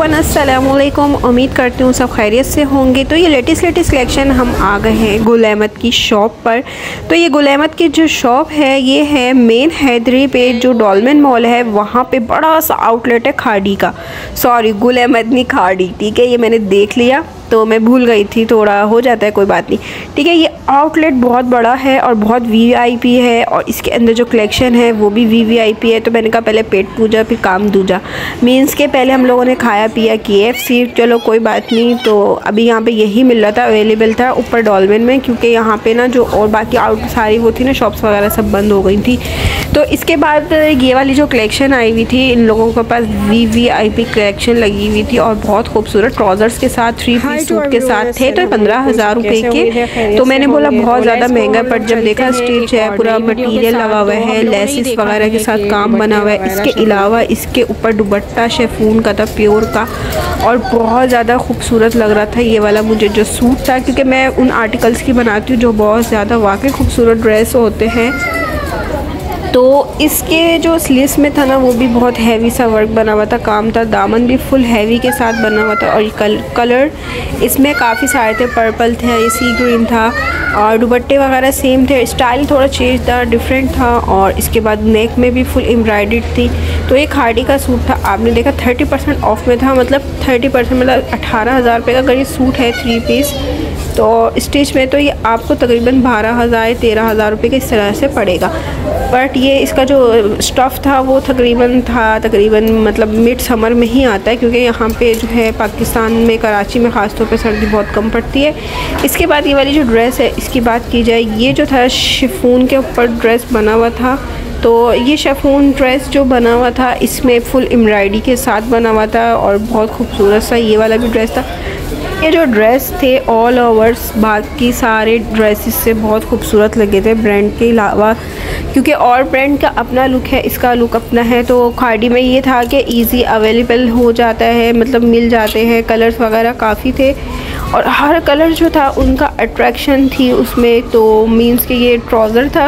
Everyone, अस्सलाम वालेकुम। उम्मीद करती हूँ सब खैरियत से होंगे। तो ये लेटेस्ट कलेक्शन हम आ गए हैं गुल अहमद की शॉप पर। तो ये गुल अहमद की जो शॉप है ये है मेन हैदरी पे, जो डॉल्मेन मॉल है वहाँ पे बड़ा सा आउटलेट है खाड़ी का। सॉरी, गुल अहमद नहीं, खाड़ी, ठीक है। ये मैंने देख लिया तो मैं भूल गई थी, थोड़ा हो जाता है, कोई बात नहीं, ठीक है। ये आउटलेट बहुत बड़ा है और बहुत वीवीआईपी है और इसके अंदर जो कलेक्शन है वो भी वीवीआईपी है। तो मैंने कहा पहले पेट पूजा फिर काम दूजा, मीन्स के पहले हम लोगों ने खाया पिया KFC, चलो कोई बात नहीं। तो अभी यहाँ पे यही मिल रहा था, अवेलेबल था ऊपर डॉल्मेन में, क्योंकि यहाँ पे ना जो और बाकी आउट सारी वो थी ना शॉप्स वगैरह सब बंद हो गई थी। तो इसके बाद ये वाली जो कलेक्शन आई हुई थी, इन लोगों के पास वीवीआईपी कलेक्शन लगी हुई थी और बहुत खूबसूरत ट्राउज़र्स के साथ 3 पीस सूट के साथ थे। तो 15,000 रुपये के। तो मैंने बोला बहुत ज़्यादा महंगा, पर जब देखा स्टिच है, पूरा मटेरियल लगा हुआ है, लेसिस वगैरह के साथ काम बना हुआ है। इसके अलावा इसके ऊपर दुपट्टा शेफून का था, प्योर का, और बहुत ज़्यादा खूबसूरत लग रहा था ये वाला मुझे जो सूट था, क्योंकि मैं उन आर्टिकल्स की बनाती हूँ जो बहुत ज़्यादा वाकई खूबसूरत ड्रेस होते हैं। तो इसके जो स्लीव्स में था ना वो भी बहुत हैवी सा वर्क बना हुआ था, काम था, दामन भी फुल हैवी के साथ बना हुआ था। और ये कलर इसमें काफ़ी सारे थे, पर्पल थे, ये सी ग्रीन था, और दुपट्टे वगैरह सेम थे। स्टाइल थोड़ा चेंज था, डिफरेंट था। और इसके बाद नेक में भी फुल एम्ब्रॉयडर्ड थी। तो ये खाड़ी का सूट था, आपने देखा 30% ऑफ में था, मतलब 30% मतलब 18,000 रुपये का अगर ये सूट है 3 पीस। तो स्टिच में तो ये आपको तकरीबन 12,000-13,000 रुपये के इस तरह से पड़ेगा। बट ये इसका जो स्टफ़ था वो तकरीबन मतलब मिड समर में ही आता है, क्योंकि यहाँ पे जो है पाकिस्तान में कराची में ख़ास तौर पे सर्दी बहुत कम पड़ती है। इसके बाद ये वाली जो ड्रेस है इसकी बात की जाए, ये जो था शिफॉन के ऊपर ड्रेस बना हुआ था। तो ये शिफॉन ड्रेस जो बना हुआ था इसमें फुल एम्ब्रॉयडरी के साथ बना हुआ था और बहुत खूबसूरत सा ये वाला भी ड्रेस था। ये जो ड्रेस थे ऑल ओवर्स बाकी सारे ड्रेसेस से बहुत खूबसूरत लगे थे ब्रांड के अलावा, क्योंकि और ब्रांड का अपना लुक है, इसका लुक अपना है। तो खाड़ी में ये था कि इजी अवेलेबल हो जाता है, मतलब मिल जाते हैं, कलर्स वगैरह काफ़ी थे और हर कलर जो था उनका अट्रैक्शन थी उसमें। तो मीन्स कि ये ट्राउज़र था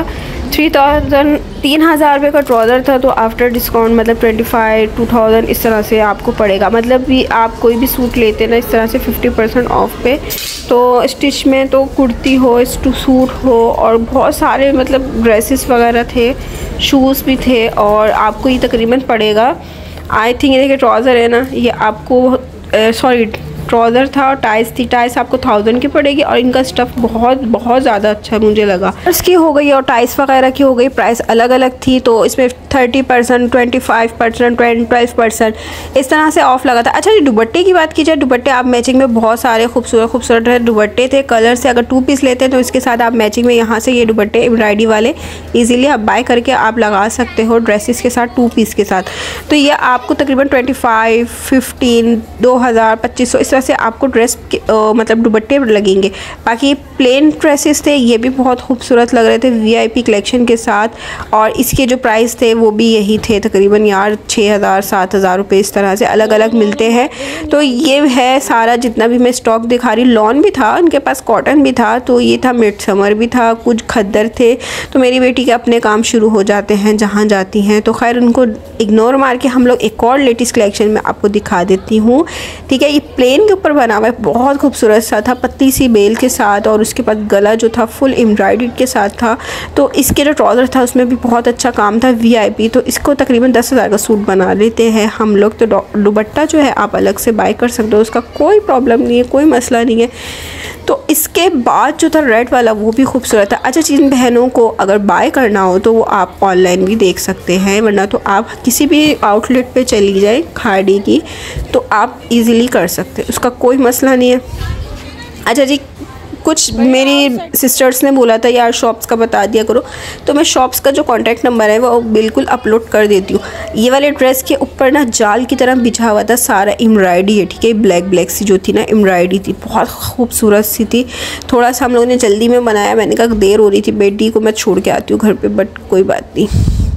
3,000 रुपये का ट्राउज़र था। तो आफ्टर डिस्काउंट मतलब 25-2,000 इस तरह से आपको पड़ेगा। मतलब भी आप कोई भी सूट लेते ना इस तरह से 50% ऑफ पे, तो स्टिच में तो कुर्ती हो, सूट हो, और बहुत सारे मतलब ड्रेसेस वगैरह थे, शूज़ भी थे। और आपको ये तकरीबन पड़ेगा, आई थिंक ये देखिए ट्राउज़र है ना, ये आपको सॉरी ट्राउज़र था और टाइस थी, टाइस आपको 1000 की पड़ेगी। और इनका स्टफ़ बहुत ज़्यादा अच्छा मुझे लगा। इसकी हो गई और टाइस वगैरह की हो गई, प्राइस अलग अलग थी। तो इसमें 30%, 25%, 12% इस तरह से ऑफ़ लगा था। अच्छा जी, दुपट्टे की बात की जाए, दुपट्टे आप मैचिंग में बहुत सारे खूबसूरत दुपट्टे थे कलर से। अगर 2 पीस लेते हैं तो इसके साथ आप मैचिंग में यहाँ से ये दुपट्टे एम्ब्रॉयडरी वाले ईज़िली आप बाय करके आप लगा सकते हो ड्रेसेस के साथ 2 पीस के साथ। तो ये आपको तकरीबन 25, 15, 2,000, 2,500 से आपको ड्रेस मतलब दुपट्टे लगेंगे। बाकी प्लेन ड्रेसेस थे, ये भी बहुत खूबसूरत लग रहे थे वीआईपी कलेक्शन के साथ। और इसके जो प्राइस थे वो भी यही थे, तकरीबन यार 6,000-7,000 रुपये इस तरह से अलग अलग मिलते हैं। तो ये है सारा जितना भी मैं स्टॉक दिखा रही। लॉन भी था उनके पास, कॉटन भी था, तो ये था मिड समर भी था, कुछ खद्दर थे। तो मेरी बेटी के अपने काम शुरू हो जाते हैं जहाँ जाती हैं, तो खैर उनको इग्नोर मार के हम लोग एक और लेटेस्ट कलेक्शन में आपको दिखा देती हूँ, ठीक है। ये प्लेन के ऊपर बना हुआ है, बहुत खूबसूरत सा था, पतली सी बेल के साथ, और उसके बाद गला जो था फुल एम्ब्रॉयडरी के साथ था। तो इसके जो ट्राउज़र था उसमें भी बहुत अच्छा काम था वीआईपी। तो इसको तकरीबन 10,000 का सूट बना लेते हैं हम लोग। तो दुपट्टा जो है आप अलग से बाय कर सकते हो, उसका कोई प्रॉब्लम नहीं है, कोई मसला नहीं है। तो इसके बाद जो था रेड वाला वो भी खूबसूरत था। अच्छा, जिन बहनों को अगर बाय करना हो तो वो आप ऑनलाइन भी देख सकते हैं, वरना तो आप किसी भी आउटलेट पे चली जाए खाड़ी की तो आप इजीली कर सकते हैं, उसका कोई मसला नहीं है। अच्छा जी, कुछ मेरी सिस्टर्स ने बोला था यार शॉप्स का बता दिया करो, तो मैं शॉप्स का जो कॉन्टैक्ट नंबर है वो बिल्कुल अपलोड कर देती हूँ। ये वाले ड्रेस के ऊपर ना जाल की तरह बिछा हुआ था, सारा एम्ब्रॉयडरी है, ठीक है। ब्लैक सी जो थी ना एम्ब्रॉयडरी थी, बहुत खूबसूरत सी थी। थोड़ा सा हम लोगों ने जल्दी में बनाया, मैंने कहा देर हो रही थी, बेटी को मैं छोड़ के आती हूँ घर पर, बट कोई बात नहीं।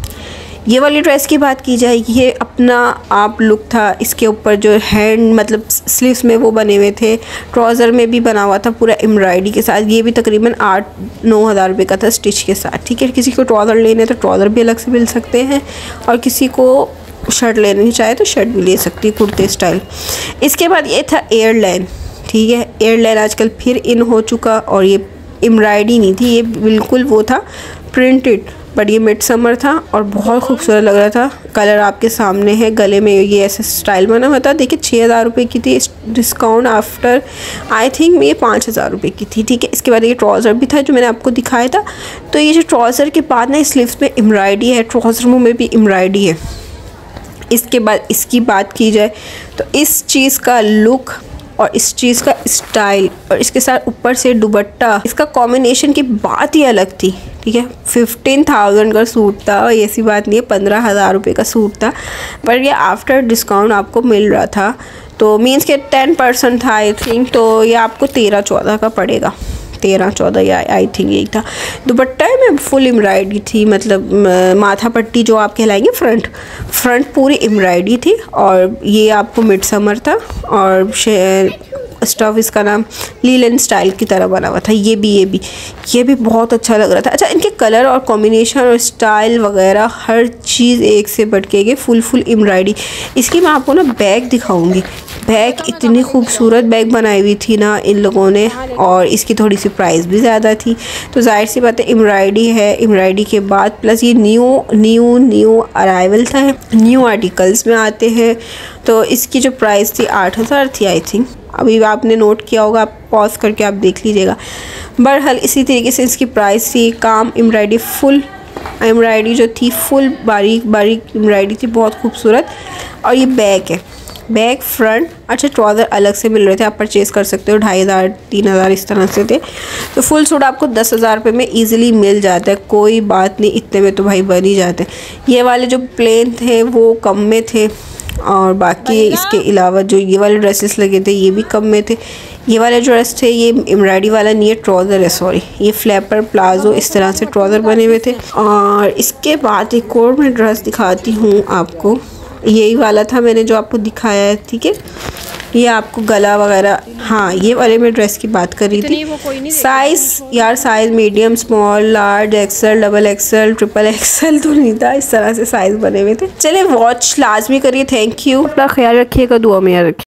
ये वाली ड्रेस की बात की जाए, ये अपना आप लुक था। इसके ऊपर जो हैंड मतलब स्लीव्स में वो बने हुए थे, ट्राउज़र में भी बना हुआ था पूरा एम्ब्रॉयडरी के साथ। ये भी तकरीबन 8-9 हज़ार रुपये का था स्टिच के साथ, ठीक है। किसी को ट्राउज़र लेने तो ट्राउज़र भी अलग से मिल सकते हैं, और किसी को शर्ट लेनी चाहे तो शर्ट भी ले सकती है, कुर्ते स्टाइल। इसके बाद ये था एयरलाइन, ठीक है। एयरलाइन आजकल फिर इन हो चुका, और ये एम्ब्रॉयडरी नहीं थी, ये बिल्कुल वो था प्रिंटेड, बट ये मिड समर था और बहुत खूबसूरत लग रहा था। कलर आपके सामने है, गले में ये ऐसे स्टाइल बना हुआ था। देखिए 6000 रुपये की थी, डिस्काउंट आफ्टर आई थिंक ये 5000 रुपये की थी, ठीक है। इसके बाद ये ट्राउज़र भी था जो मैंने आपको दिखाया था। तो ये जो ट्राउज़र के बाद ना स्लीव्स में एम्ब्रॉयडरी है, ट्राउज़र में भी एम्ब्रॉयडरी है। इसके बाद इसकी बात की जाए तो इस चीज़ का लुक और इस चीज़ का स्टाइल और इसके साथ ऊपर से दुपट्टा, इसका कॉम्बिनेशन की बात ही अलग थी, ठीक है। 15,000 का सूट था, और ऐसी बात नहीं है 15,000 रुपये का सूट था, पर ये आफ्टर डिस्काउंट आपको मिल रहा था। तो मीन्स के 10% था आई थिंक, तो ये आपको 13-14 का पड़ेगा, 13-14 या आई थिंक यही था। दुपट्टा में फुल एम्ब्रॉयडरी थी, मतलब माथा पट्टी जो आप कहलाएंगे, फ्रंट पूरी एम्ब्रॉयडरी थी। और ये आपको मिड समर था, और स्टफ इसका नाम लीलन स्टाइल की तरह बना हुआ था। ये भी बहुत अच्छा लग रहा था। अच्छा, इनके कलर और कॉम्बिनेशन और स्टाइल वगैरह हर चीज़ एक से बढ़ के फुल एम्ब्रॉयडरी। इसकी मैं आपको ना बैग दिखाऊंगी। बैग इतनी खूबसूरत बैग बनाई हुई थी ना इन लोगों ने, और इसकी थोड़ी सी प्राइस भी ज़्यादा थी। तो जाहिर सी बात है एम्ब्रॉयडरी है, एम्ब्रॉयडरी के बाद प्लस ये न्यू अराइवल था, न्यू आर्टिकल्स में आते हैं। तो इसकी जो प्राइस थी 8000 थी आई थिंक। अभी आपने नोट किया होगा, आप पॉज करके आप देख लीजिएगा। बहरहाल इसी तरीके से इसकी प्राइस थी। काम एम्ब्रॉयडरी, फुल एम्ब्रॉयडरी जो थी, फुल बारीक एम्ब्रॉयडरी थी, बहुत खूबसूरत। और ये बैग है, बैक फ्रंट। अच्छा, ट्राउज़र अलग से मिल रहे थे, आप परचेज़ कर सकते हो, 2500-3000 इस तरह से थे। तो फुल सूट आपको 10,000 रुपये में ईजिली मिल जाता है, कोई बात नहीं, इतने में तो भाई बन ही जाते हैं। ये वाले जो प्लेन थे वो कम में थे, और बाकी इसके अलावा जो ये वाले ड्रेसेस लगे थे ये भी कम में थे। ये वाले ड्रेस थे, ये एम्ब्रॉयडरी वाला नहीं है, ट्राउज़र है, सॉरी, ये फ्लैपर प्लाजो इस तरह से ट्राउज़र बने हुए थे। और इसके बाद एक और मैं ड्रेस दिखाती हूँ आपको, यही वाला था मैंने जो आपको दिखाया है, ठीक है। ये आपको गला वगैरह, हाँ ये वाले मैं ड्रेस की बात कर रही थी। साइज़ यार, size medium, small, large, XL, double XL, triple XL तो नहीं था, इस तरह से साइज़ बने हुए थे। चले वॉच लाजमी करिए। थैंक यू, अपना ख्याल रखिएगा, दुआ में याद रखिए।